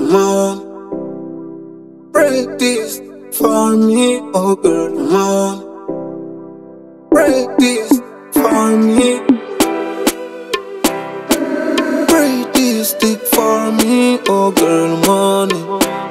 come on. Break this for me, oh girl, come on. Break this for me. Break this stick for me, oh girl, money.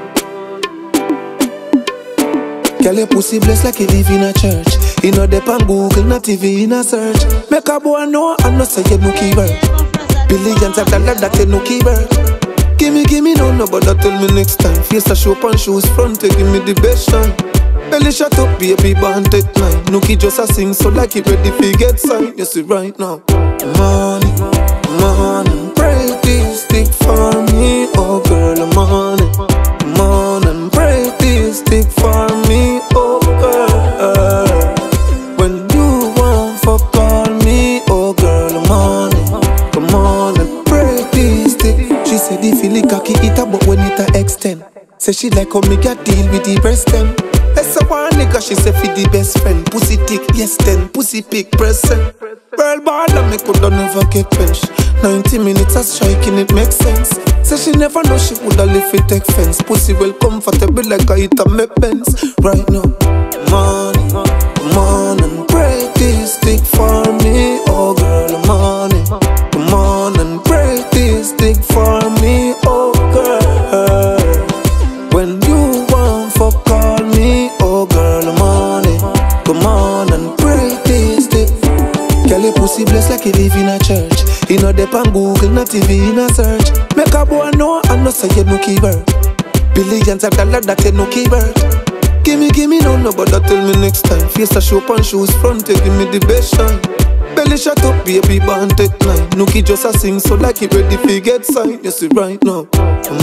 Girl, your pussy blessed like you live in a church. You know they on Google, not TV in a search. Make a boy know and not say you no keeper. Billions of dollars that you no keeper. Give me no, but tell me next time. Face a show on shoes front, give me the best shine. Belly shut up, baby, band at 9. Nookie just a sing, so like it ready to get signed. You see right now. Money, money, break this stick for me, oh girl, money. Come on and break this stick for me, oh girl. When you want for call me, oh girl, money. Come on and break this stick. She said if you lick cocky it but when it a extend. Say she like how me get deal with the breast them. That's a one nigga, she say fi the best friend. Pussy thick, yes then, pussy pick present. Girl ball and me coulda never get bench. 90 minutes of striking, it makes sense. Say she never know she woulda live it take fence. Pussy well comfortable like I eat a me Benz. Right now, money, come on and break this stick for me, oh girl, money. Come on and break this stick for me, oh girl. When you want for call me, oh girl, money. Come on and break this stick. Girl, your pussy blessed like you live in a church. You know they on Google, not TV in a search. Make a boy know and not say you no keeper. Billions of dollars that you no keeper. Give me no, but tell me next time. Face a show on shoes front, give me the best shine. Belly shut up, baby, band at 9. Nookie just a sing, so like it ready to get signed. You see right now. Come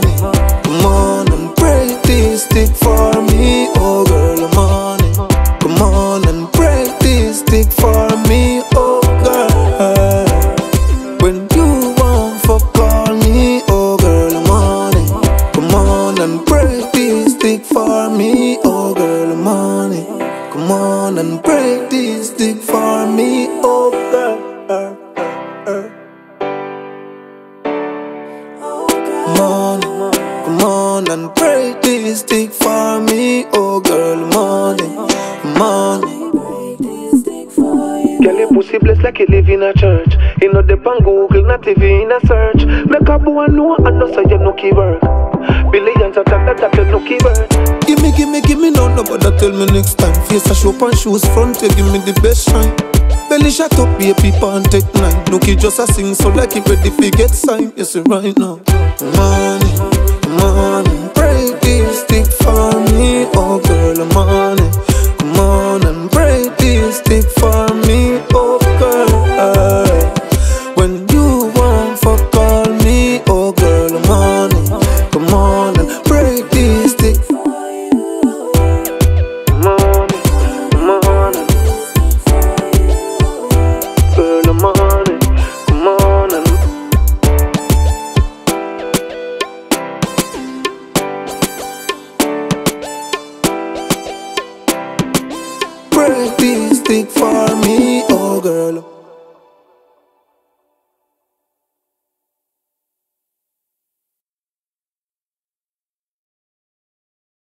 on and break this stick for me, oh girl, money. Come on and break this stick for me, oh girl. When you want for call me, oh girl, money. Come on and break this stick for me, oh girl, money. Come on and break this stick for me, oh girl. Money, come on and break this stick for me, oh girl, money, money. Girl, your pussy blessed like you live in a church. You know they on Google, not TV in a search. Make a boy know and not say you no key work. Billions of dollars that you no key work. Give me no, but tell me next time. Face a show on shoes front, give me the best shine. Belly shut up, baby, band at 9. Nookie just a sing, so like it ready to get signed. You see right now. Money, break this stick for me, oh girl, money. Come on and break this stick for me, oh girl. When you want for call me, oh girl, money. Come on and break this stick. Money, girl, money. Come on and break this stick for me, oh girl.